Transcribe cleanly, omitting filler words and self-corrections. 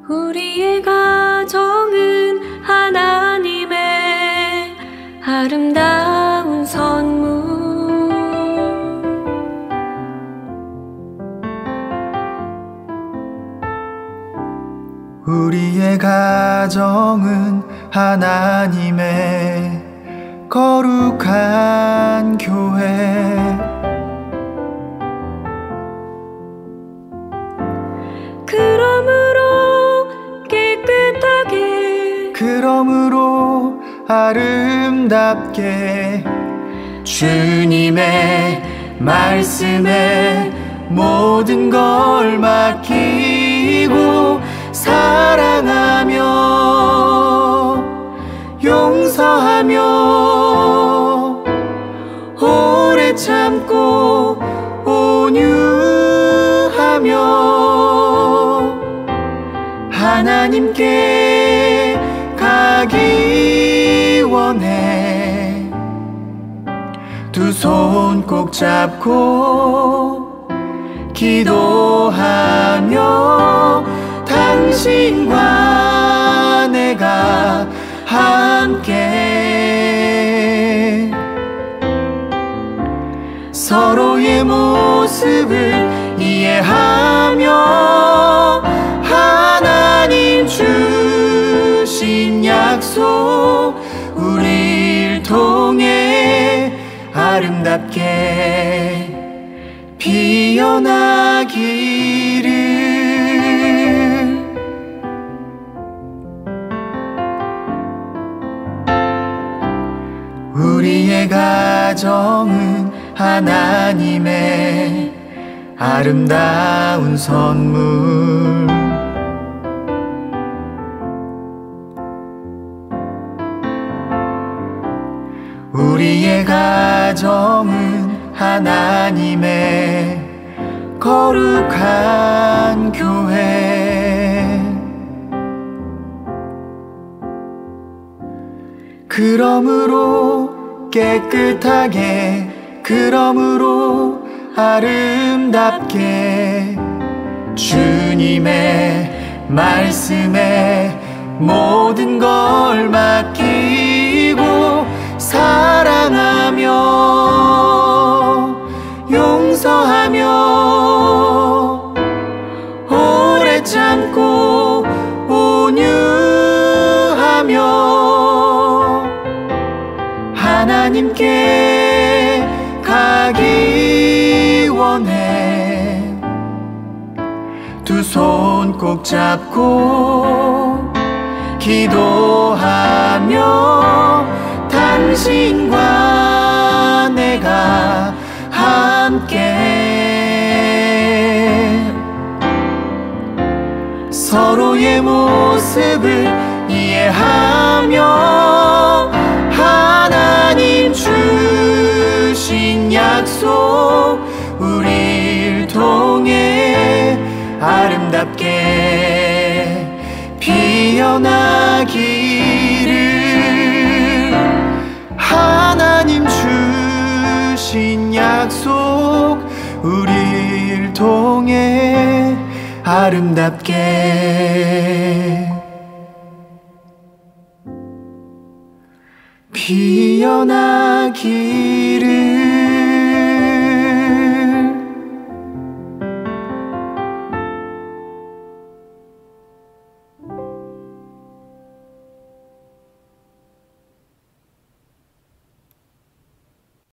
우리의 가정은 하나님의 아름다운 선물. 우리의 가정은 하나님의 거룩한 교회. 그러므로 아름답게 주님의 말씀에 모든 걸 맡기고 사랑하며 용서하며 오래 참고 온유하며 하나님께 가기 원해. 두 손 꼭 잡고 기도하며 당신과 내가 함께 서로의 모습을 이해하며 하나님 주신 약속 우리를 통해 아름답게 피어나기를. 우리의 가정은 하나님의 아름다운 선물. 우리의 가정은 하나님의 거룩한 교회. 그러므로 깨끗하게, 그러므로 아름답게 주님의 말씀에 모든 걸 맡기고 사랑하며 용서하며 오래 참고 온유하며 하나님께 가기 원해. 두 손 꼭 잡고 기도하며 당신과 내가 함께 서로의 모습을 이해하며 하나님 주신 약속 우리를 통해 아름답게 피어나기를. 하나님 주신 약속 우리를 통해 아름답게 피어나기를.